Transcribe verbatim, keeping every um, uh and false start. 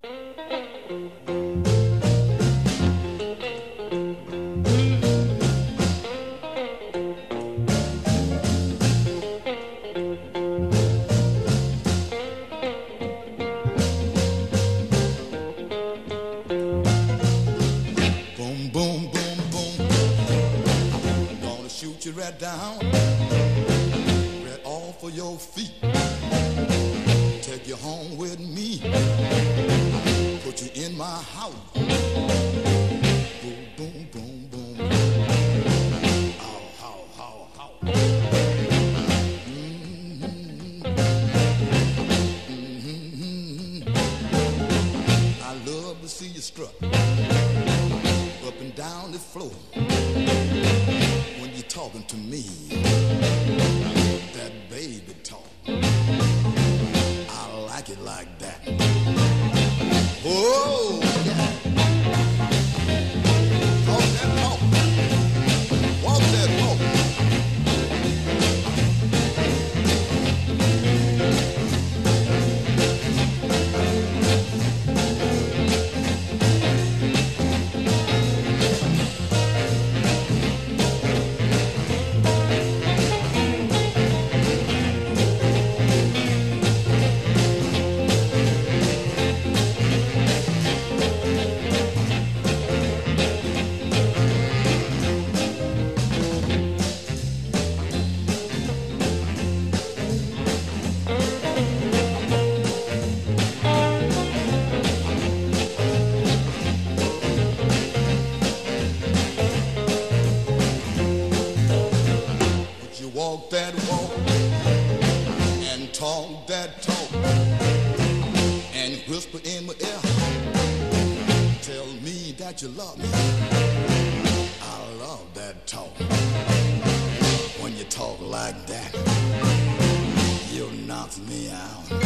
Boom, boom, boom, boom. Gonna shoot you right down, right off of your feet. Take you home with me, put you in my house. Boom, boom, boom, boom. How, how, how, how. Mm-hmm. Mm-hmm. I love to see you strut up and down the floor when you're talking to me. That baby talk, I like it like that. Oh, yeah. Talk that talk, walk that walk. Walk that walk and talk that talk and whisper in my ear, tell me that you love me. I love that talk. When you talk like that, you knock me out.